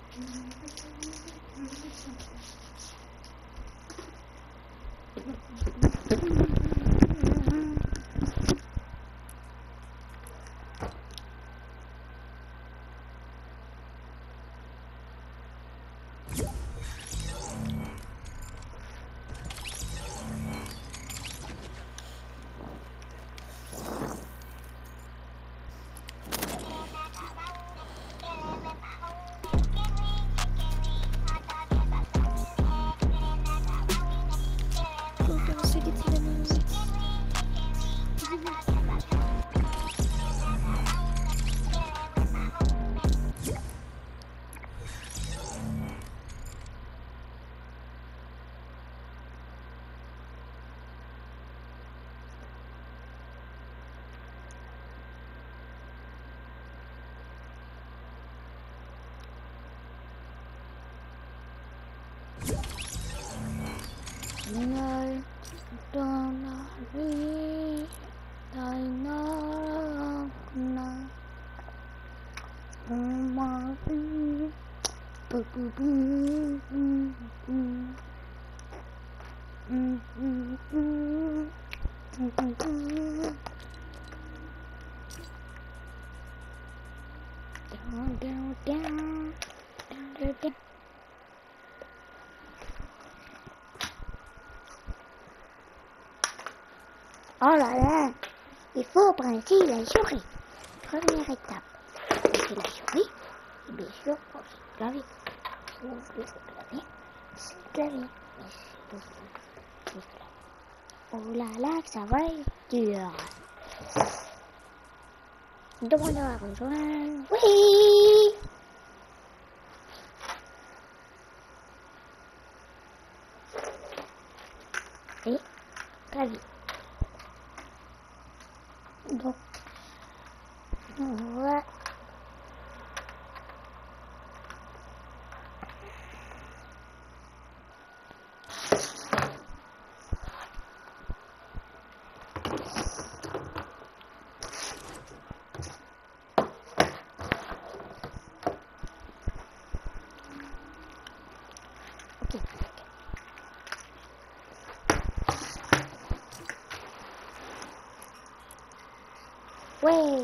Ngơi trong đi tại nó na mà oh là là, il faut brasser la souris. Première étape, brasser la souris. Et bien sûr, pour se laver. Se laver. Oh là là, ça va être dur. Demande à rejoindre. Oui. Et ravi. Donc, on va ouais.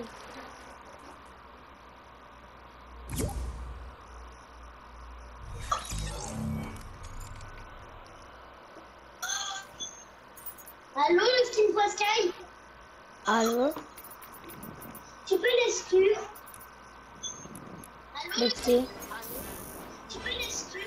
Allô, Steam Sky? Allô? Tu peux l'exclure? Allô? Laissez. Tu peux l'exclure?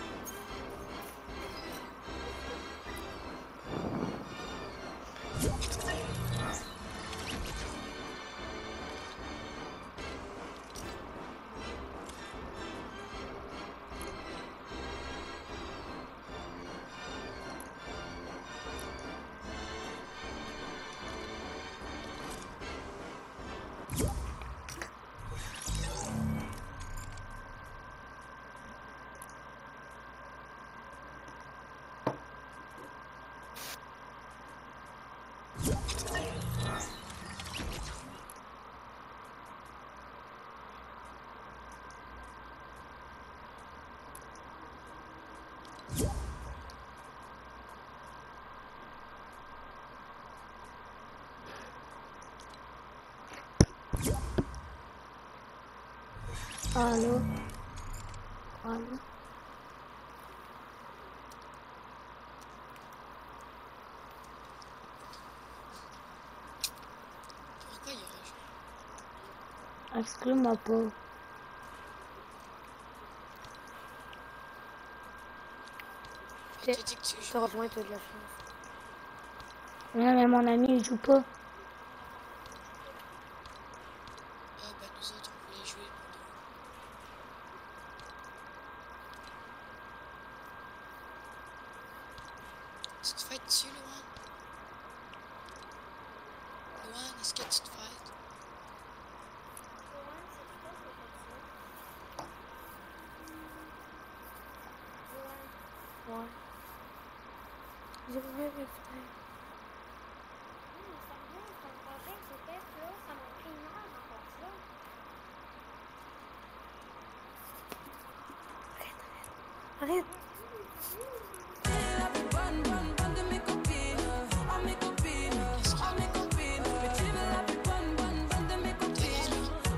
Allô? Allô? Pourquoi il rejoint? Excuse-moi pas. Je te dis que tu joues. rejoins, toi de la chance. Non, mais mon ami, il joue pas. Ah bah nous autres on voulait jouer pour nous. Tu te fights dessus, Luan? Luan, est-ce que tu te fights? Ouais. J'aimerais le faire. Regarde.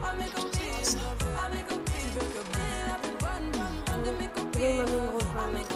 Oui, maman me rejoint.